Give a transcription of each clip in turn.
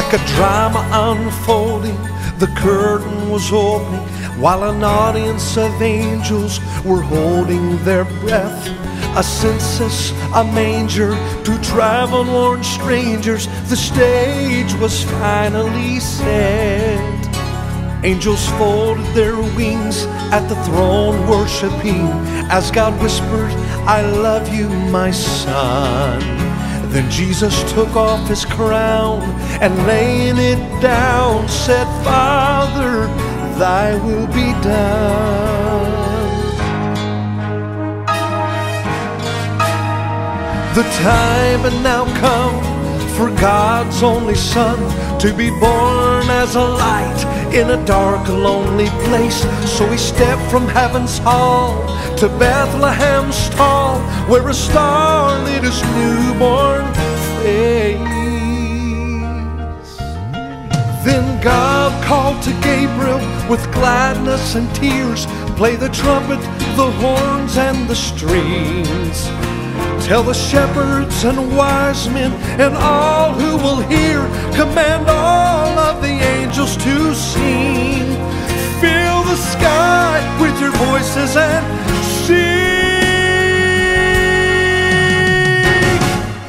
like a drama unfolding. The curtain was opening while an audience of angels were holding their breath. A census, a manger, two travel-worn strangers. The stage was finally set. Angels folded their wings at the throne, worshiping as God whispered, "I love you, my son." Then Jesus took off his crown and laying it down said, "Father, thy will be done." The time had now come for God's only Son to be born as a light in a dark, lonely place. So he stepped from heaven's hall to Bethlehem's stall, where a star lit his newborn face. Then God called to Gabriel with gladness and tears, "Play the trumpet, the horns, and the strings. Tell the shepherds and wise men and all who will hear, command all of the angels to sing. Fill the sky with your voices and sing.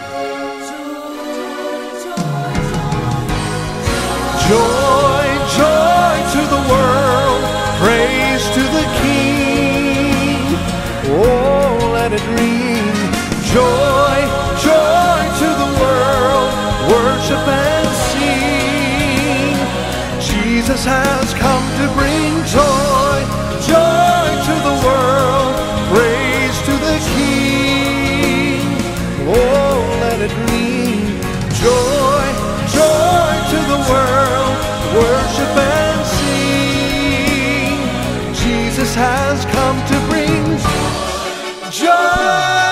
Joy, joy to the world, praise to the King. Oh, let it ring. Joy, joy to the world, worship and sing. Jesus has come to bring joy, joy to the world, praise to the King. Oh, let it ring. Joy, joy to the world, worship and sing. Jesus has come to bring joy.